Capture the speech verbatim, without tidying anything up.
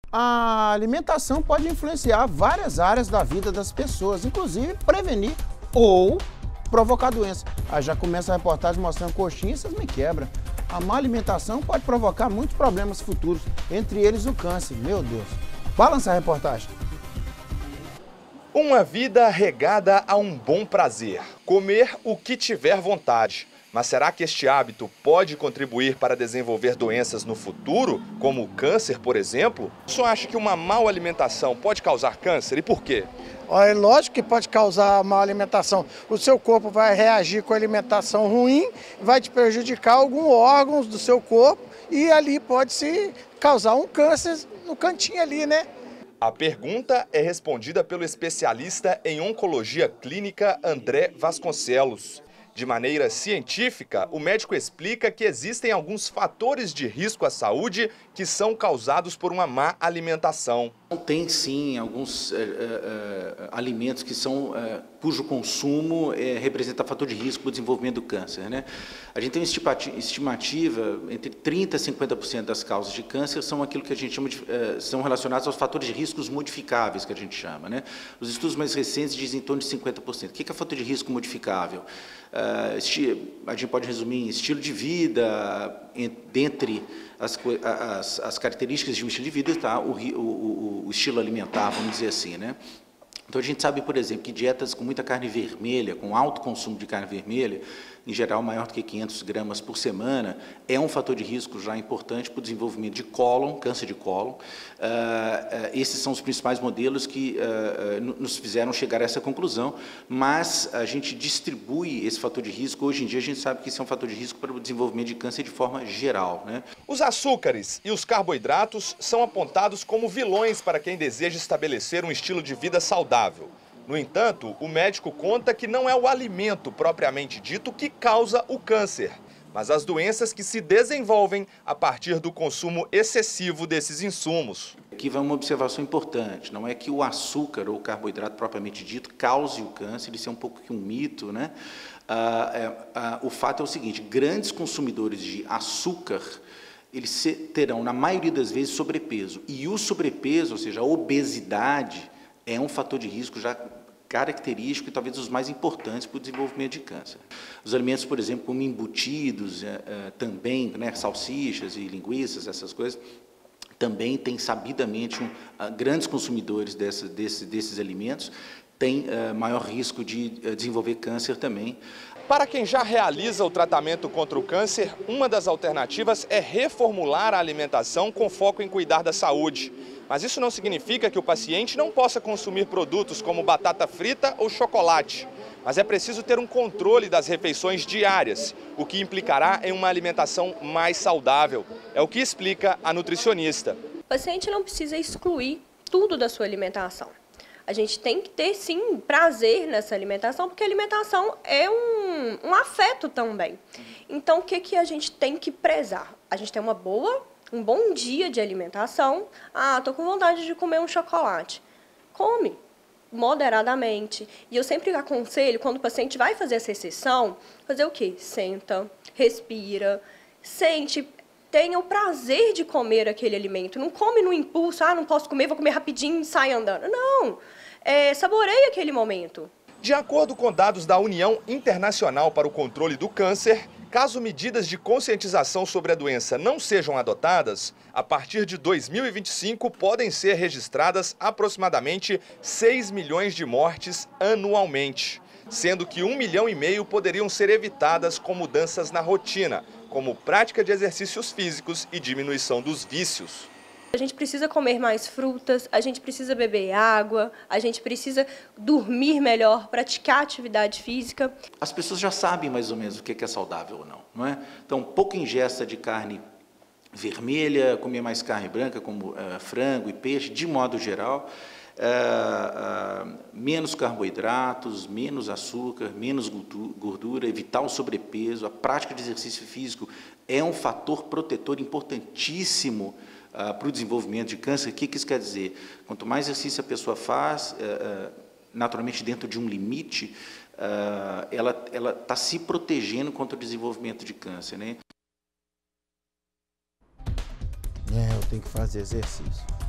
A alimentação pode influenciar várias áreas da vida das pessoas, inclusive prevenir ou provocar doença. Aí já começa a reportagem mostrando coxinha, vocês me quebram. A má alimentação pode provocar muitos problemas futuros, entre eles o câncer. Meu Deus. Balança a reportagem. Uma vida regada a um bom prazer. Comer o que tiver vontade. Mas será que este hábito pode contribuir para desenvolver doenças no futuro, como o câncer, por exemplo? O senhor acha que uma má alimentação pode causar câncer e por quê? É lógico que pode causar má alimentação. O seu corpo vai reagir com a alimentação ruim, vai te prejudicar alguns órgãos do seu corpo e ali pode se causar um câncer no cantinho ali, né? A pergunta é respondida pelo especialista em oncologia clínica André Vasconcelos. De maneira científica, o médico explica que existem alguns fatores de risco à saúde que são causados por uma má alimentação. Tem sim alguns é, é, alimentos que são, é, cujo consumo é, representa fator de risco para o desenvolvimento do câncer, né? A gente tem uma estimativa, entre trinta por cento e cinquenta por cento das causas de câncer são aquilo que a gente chama de, é, são relacionados aos fatores de riscos modificáveis, que a gente chama, né? Os estudos mais recentes dizem em torno de cinquenta por cento. O que é fator de risco modificável? Uh, a gente pode resumir em estilo de vida, em, dentre as, as, as características de um estilo de vida, tá? o, o, o estilo alimentar, vamos dizer assim, né? Então a gente sabe, por exemplo, que dietas com muita carne vermelha, com alto consumo de carne vermelha, em geral maior do que quinhentas gramas por semana, é um fator de risco já importante para o desenvolvimento de cólon, câncer de cólon. Uh, uh, esses são os principais modelos que uh, uh, nos fizeram chegar a essa conclusão, mas a gente distribui esse fator de risco. Hoje em dia a gente sabe que isso é um fator de risco para o desenvolvimento de câncer de forma geral, né? Os açúcares e os carboidratos são apontados como vilões para quem deseja estabelecer um estilo de vida saudável. No entanto, o médico conta que não é o alimento propriamente dito que causa o câncer, mas as doenças que se desenvolvem a partir do consumo excessivo desses insumos. Aqui vai uma observação importante, não é que o açúcar ou o carboidrato propriamente dito cause o câncer, isso é um pouco que um mito, né? Ah, é, ah, o fato é o seguinte, grandes consumidores de açúcar, eles terão, na maioria das vezes, sobrepeso. E o sobrepeso, ou seja, a obesidade, é um fator de risco já característico e talvez os mais importantes para o desenvolvimento de câncer. Os alimentos, por exemplo, como embutidos, é, é, também, né, salsichas e linguiças, essas coisas, também têm sabidamente um, uh, grandes consumidores dessa, desse, desses alimentos, têm uh, maior risco de uh, desenvolver câncer também. Para quem já realiza o tratamento contra o câncer, uma das alternativas é reformular a alimentação com foco em cuidar da saúde. Mas isso não significa que o paciente não possa consumir produtos como batata frita ou chocolate. Mas é preciso ter um controle das refeições diárias, o que implicará em uma alimentação mais saudável. É o que explica a nutricionista. O paciente não precisa excluir tudo da sua alimentação. A gente tem que ter, sim, prazer nessa alimentação, porque a alimentação é um, um afeto também. Então, o que, que a gente tem que prezar? A gente tem uma boa, um bom dia de alimentação. Ah, estou com vontade de comer um chocolate. Come, moderadamente. E eu sempre aconselho, quando o paciente vai fazer essa exceção, fazer o quê? Senta, respira, sente, tenha o prazer de comer aquele alimento. Não come no impulso, ah, não posso comer, vou comer rapidinho e sai andando. Não, é, saboreie aquele momento. De acordo com dados da União Internacional para o Controle do Câncer, caso medidas de conscientização sobre a doença não sejam adotadas, a partir de dois mil e vinte e cinco podem ser registradas aproximadamente seis milhões de mortes anualmente, sendo que um milhão e meio poderiam ser evitadas com mudanças na rotina, como prática de exercícios físicos e diminuição dos vícios. A gente precisa comer mais frutas, a gente precisa beber água, a gente precisa dormir melhor, praticar atividade física. As pessoas já sabem mais ou menos o que é saudável ou não, não é? Então, pouca ingesta de carne vermelha, comer mais carne branca, como uh, frango e peixe, de modo geral. Uh, uh, menos carboidratos, menos açúcar, menos gordura, evitar o sobrepeso. A prática de exercício físico é um fator protetor importantíssimo uh, para o desenvolvimento de câncer. O que, que isso quer dizer? Quanto mais exercício a pessoa faz, uh, uh, naturalmente dentro de um limite, uh, ela ela está se protegendo contra o desenvolvimento de câncer, né? É, eu tenho que fazer exercício.